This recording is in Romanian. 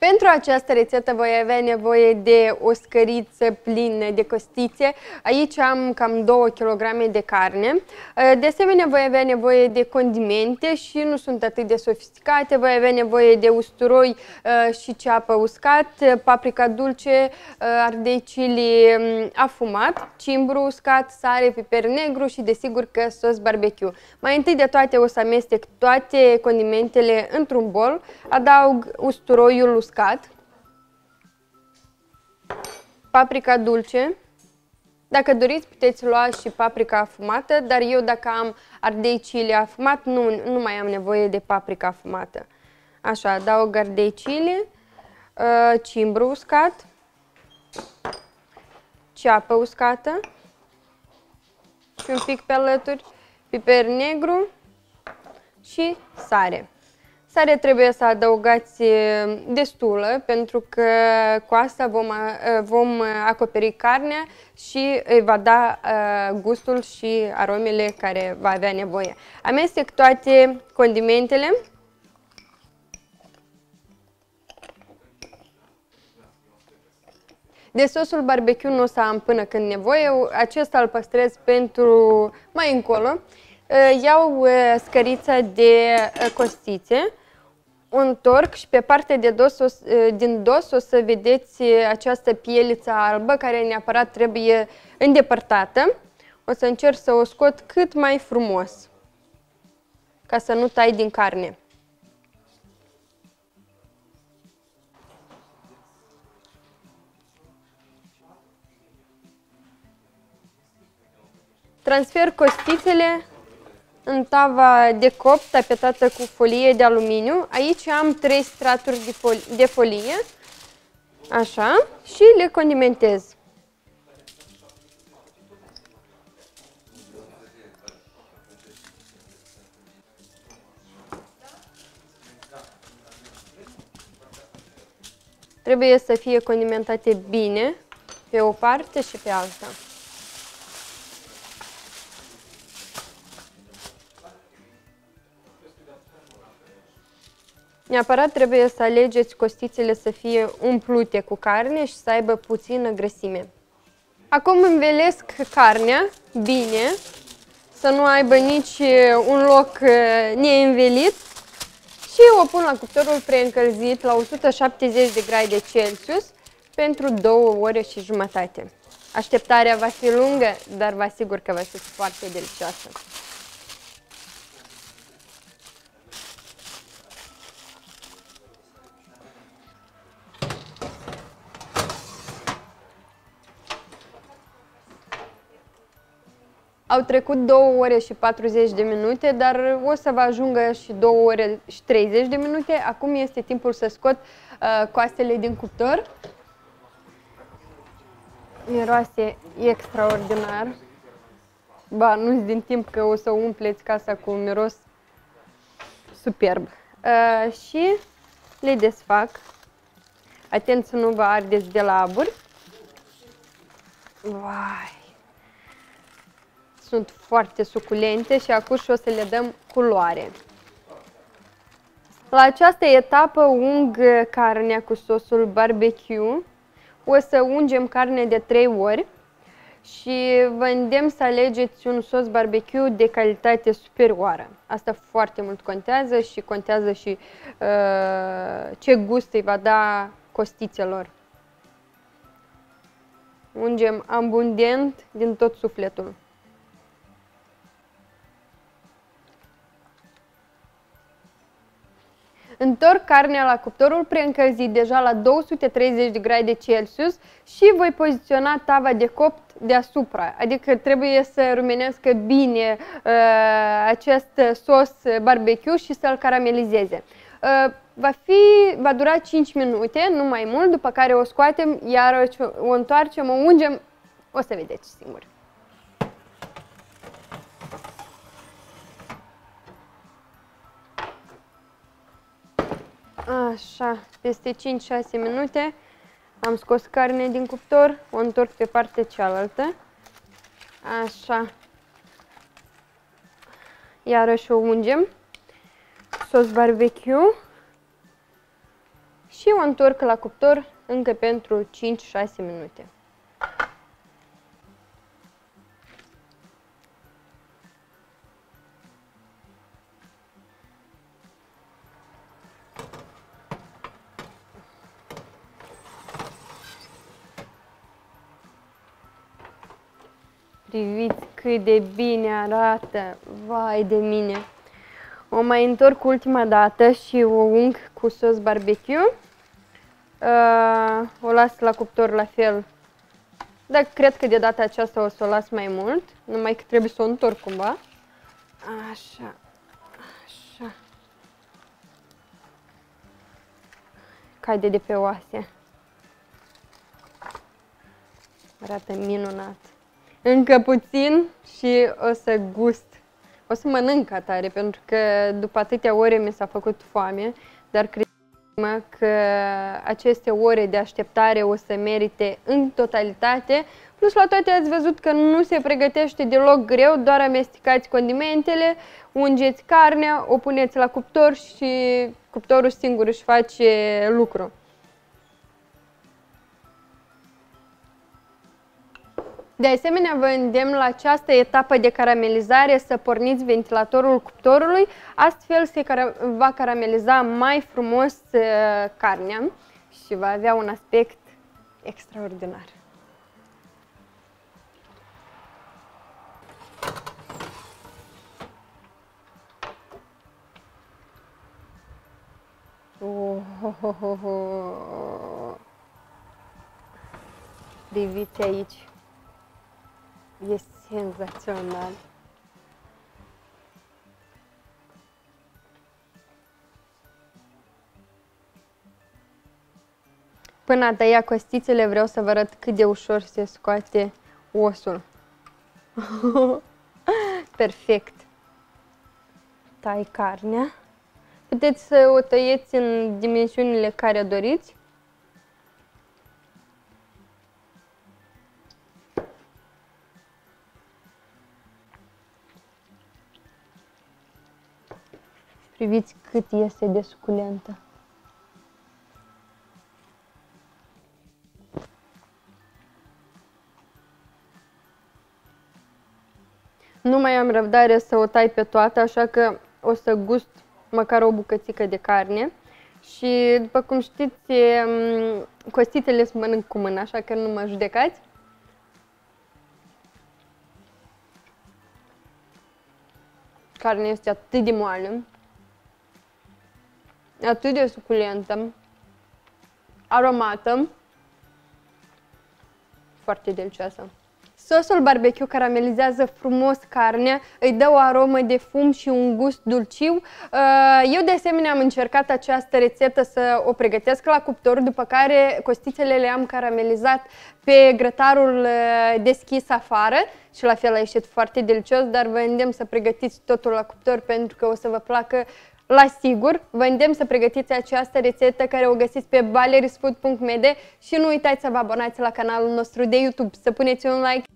Pentru această rețetă voi avea nevoie de o scăriță plină de costițe. Aici am cam 2 kg de carne. De asemenea, voi avea nevoie de condimente și nu sunt atât de sofisticate. Voi avea nevoie de usturoi și ceapă uscat, paprika dulce, ardei chili afumat, cimbru uscat, sare, piper negru și desigur că sos barbecue. Mai întâi de toate o să amestec toate condimentele într-un bol, adaug usturoiul uscat, paprika dulce. Dacă doriți puteți lua și paprika afumată, dar eu dacă am ardei chili afumat nu mai am nevoie de paprika afumată. Așa, adaug ardei chili, cimbru uscat, ceapă uscată și un pic pe alături, piper negru și sare. Sarea trebuie să adăugați destulă, pentru că cu asta vom acoperi carnea și îi va da gustul și aromele care va avea nevoie. Amestec toate condimentele. De sosul barbecue nu o să am până când nevoie, acesta îl păstrez pentru mai încolo. Iau scărița de costițe, o întorc și pe partea de din dos o să vedeți această pieliță albă care neapărat trebuie îndepărtată. O să încerc să o scot cât mai frumos, ca să nu tai din carne. Transfer costițele în tava de copt tapetată cu folie de aluminiu. Aici am 3 straturi de folie, așa, și le condimentez. Trebuie să fie condimentate bine pe o parte și pe alta. Neapărat trebuie să alegeți costițele să fie umplute cu carne și să aibă puțină grăsime. Acum învelesc carnea bine, să nu aibă nici un loc neînvelit și o pun la cuptorul preîncălzit la 170 de grade Celsius pentru 2 ore și jumătate. Așteptarea va fi lungă, dar vă asigur că va fi foarte delicioasă. Au trecut 2 ore și 40 de minute, dar o să vă ajungă și 2 ore și 30 de minute. Acum este timpul să scot coastele din cuptor. Miroase extraordinar. Ba, nu-ți din timp că o să umpleți casa cu un miros superb. Și le desfac. Atent să nu vă ardeți de la aburi. Vai! Sunt foarte suculente și acum o să le dăm culoare. La această etapă ung carnea cu sosul barbecue. O să ungem carne de 3 ori și vă îndemn să alegeți un sos barbecue de calitate superioară. Asta foarte mult contează și contează și ce gust îi va da costițelor. Ungem abundent din tot sufletul. Întorc carnea la cuptorul preîncălzit deja la 230 de grade Celsius și voi poziționa tava de copt deasupra. Adică trebuie să rumenească bine acest sos barbecue și să-l caramelizeze. Va dura 5 minute, nu mai mult, după care o scoatem, iar o întoarcem, o ungem, o să vedeți singuri. Așa, peste 5-6 minute am scos carnea din cuptor, o întorc pe partea cealaltă. Așa. Iarăși o ungem. Sos barbecue. și o întorc la cuptor încă pentru 5-6 minute. Priviți cât de bine arată, vai de mine! O mai întorc ultima dată și o ung cu sos barbecue. O las la cuptor la fel, dar cred că de data aceasta o să o las mai mult, numai că trebuie să o întorc cumva. Așa, așa. Cade de pe oase. Arată minunat. Încă puțin și o să gust. O să mănânc atare, pentru că după atâtea ore mi s-a făcut foame, dar cred-mă că aceste ore de așteptare o să merite în totalitate. Plus la toate ați văzut că nu se pregătește deloc greu, doar amestecați condimentele, ungeți carnea, o puneți la cuptor și cuptorul singur își face lucru. De asemenea, vă îndemn la această etapă de caramelizare să porniți ventilatorul cuptorului, astfel se va carameliza mai frumos carnea și va avea un aspect extraordinar. Priviți aici. E senzațional. Până a tăia costițele vreau să vă arăt cât de ușor se scoate osul. Perfect. Tai carnea. Puteți să o tăieți în dimensiunile care doriți. Priviți cât este de suculentă. Nu mai am răbdare să o tai pe toată, așa că o să gust măcar o bucățică de carne. Și după cum știți, costițele se mănânc cu mâna, așa că nu mă judecați. Carnea este atât de moale, atât de suculentă, aromată, foarte delicioasă. Sosul barbecue caramelizează frumos carnea, îi dă o aromă de fum și un gust dulciu. Eu de asemenea am încercat această rețetă să o pregătesc la cuptor, după care costițele le-am caramelizat pe grătarul deschis afară și la fel a ieșit foarte delicios, dar vă îndemn să pregătiți totul la cuptor pentru că o să vă placă la sigur. Vă îndemn să pregătiți această rețetă care o găsiți pe valerisfood.md și nu uitați să vă abonați la canalul nostru de YouTube, să puneți un like